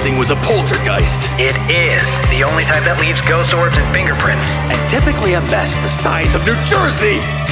thing was a poltergeist. It is. The only type that leaves ghost orbs and fingerprints. And typically a mess the size of New Jersey.